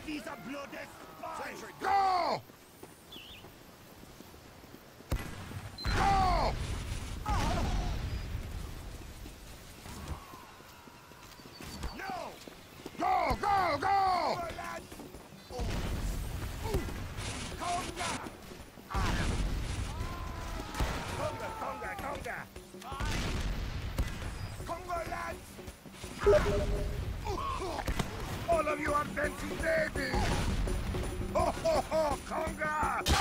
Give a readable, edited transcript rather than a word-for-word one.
Dieser blöde Spy! Go! Go! No! Go, go, go! Conga! Conga, Conga, Conga! Conga, lads! All of you are dancing babies! Ho, ho, ho, Conga!